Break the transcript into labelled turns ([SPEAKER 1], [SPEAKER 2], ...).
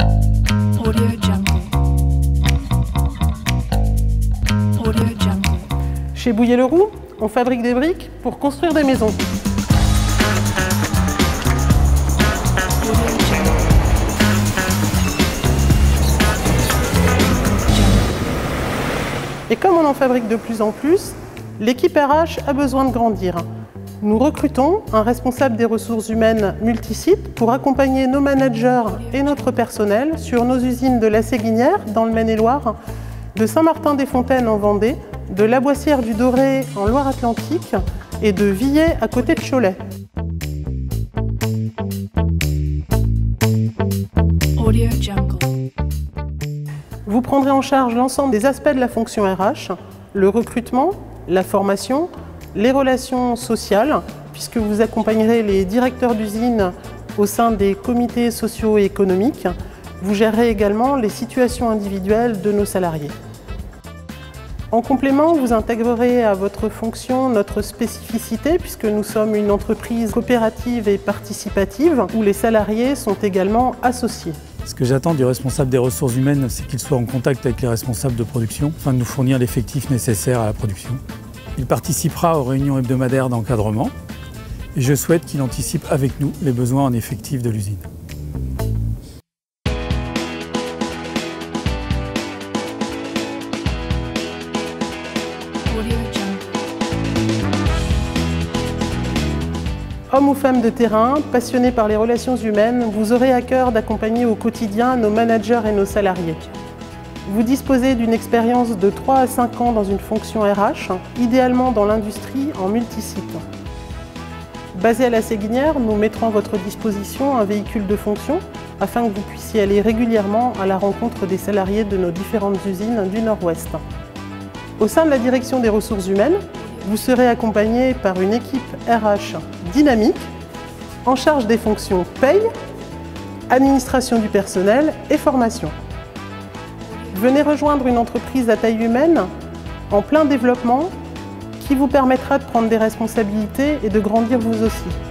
[SPEAKER 1] Chez Bouillet-Leroux, on fabrique des briques pour construire des maisons. Et comme on en fabrique de plus en plus, l'équipe RH a besoin de grandir. Nous recrutons un responsable des ressources humaines multisites pour accompagner nos managers et notre personnel sur nos usines de La Séguinière dans le Maine-et-Loire, de Saint-Martin-des-Fontaines en Vendée, de La Boissière du Doré en Loire-Atlantique et de Villers à côté de Cholet. Vous prendrez en charge l'ensemble des aspects de la fonction RH, le recrutement, la formation, les relations sociales, puisque vous accompagnerez les directeurs d'usine au sein des comités sociaux et économiques. Vous gérerez également les situations individuelles de nos salariés. En complément, vous intégrerez à votre fonction notre spécificité, puisque nous sommes une entreprise coopérative et participative, où les salariés sont également associés.
[SPEAKER 2] Ce que j'attends du responsable des ressources humaines, c'est qu'il soit en contact avec les responsables de production, afin de nous fournir l'effectif nécessaire à la production. Il participera aux réunions hebdomadaires d'encadrement et je souhaite qu'il anticipe avec nous les besoins en effectifs de l'usine.
[SPEAKER 1] Hommes ou femmes de terrain, passionnés par les relations humaines, vous aurez à cœur d'accompagner au quotidien nos managers et nos salariés. Vous disposez d'une expérience de 3 à 5 ans dans une fonction RH, idéalement dans l'industrie en multisite. Basé à La Séguinière, nous mettrons à votre disposition un véhicule de fonction afin que vous puissiez aller régulièrement à la rencontre des salariés de nos différentes usines du Nord-Ouest. Au sein de la direction des ressources humaines, vous serez accompagné par une équipe RH dynamique en charge des fonctions paye, administration du personnel et formation. Venez rejoindre une entreprise à taille humaine en plein développement qui vous permettra de prendre des responsabilités et de grandir vous aussi.